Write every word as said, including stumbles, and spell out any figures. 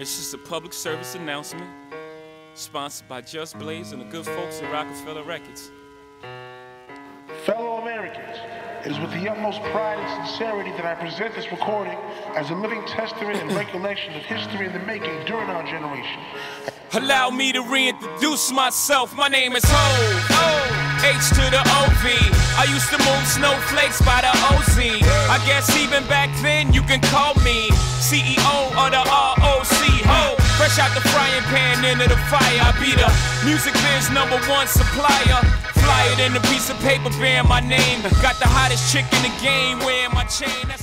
It's just a public service announcement, sponsored by Just Blaze and the good folks at Rockefeller Records. Fellow Americans, it is with the utmost pride and sincerity that I present this recording as a living testament and recollection of history in the making during our generation. Allow me to reintroduce myself. My name is Ho, O, H to the O V. I used to move snowflakes by the O Z. I guess even back then you can call me C E O of the R O C. Ho, fresh out the frying pan into the fire. I be the music biz number one supplier. Fly it in a piece of paper bearing my name. Got the hottest chick in the game wearing my chain. That's